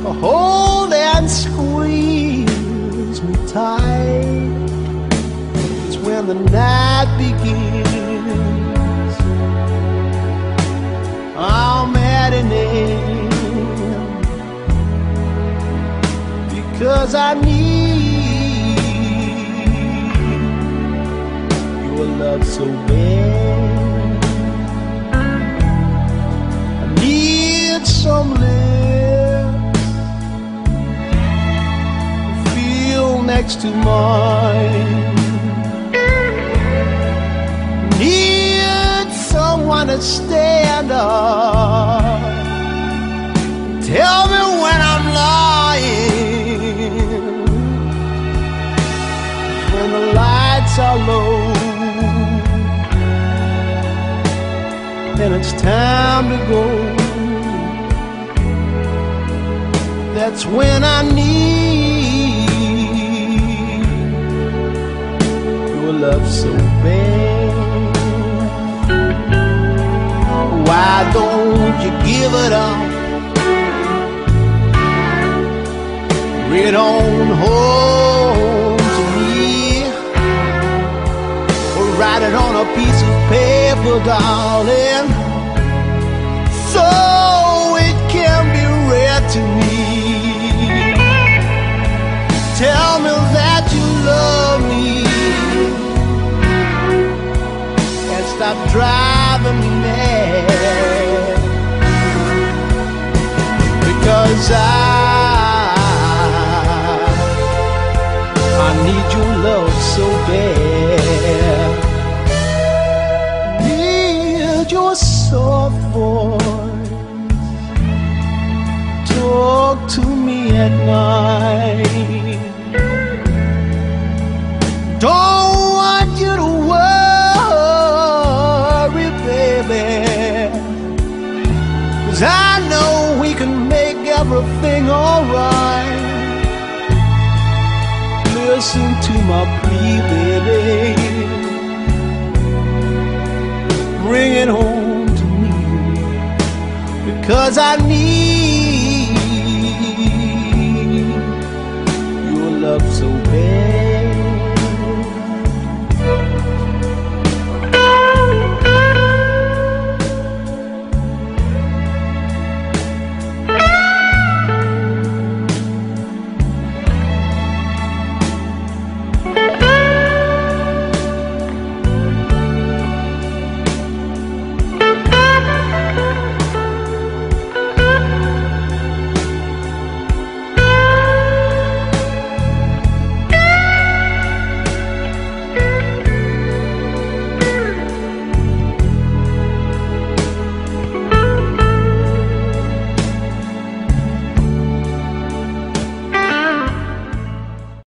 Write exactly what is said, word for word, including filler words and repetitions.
hold and squeeze me tight. It's when the night begins, I'm maddening, because I need your love so bad. I need some lips to feel next to mine. Need someone to stand up, tell me when I'm lying, when the lights are low and it's time to go. That's when I need your love so bad. Why don't you give it up? Bring it on home to me, or write it on a piece of paper, darling, so it can be read to me. Tell me that you love me and stop driving me mad, because I I need your love so bad. Need your soft voice, talk to me at night. Don't want you to worry, baby, 'cause I know we can make everything alright. Listen to my plea, baby, bring it home to me, because I need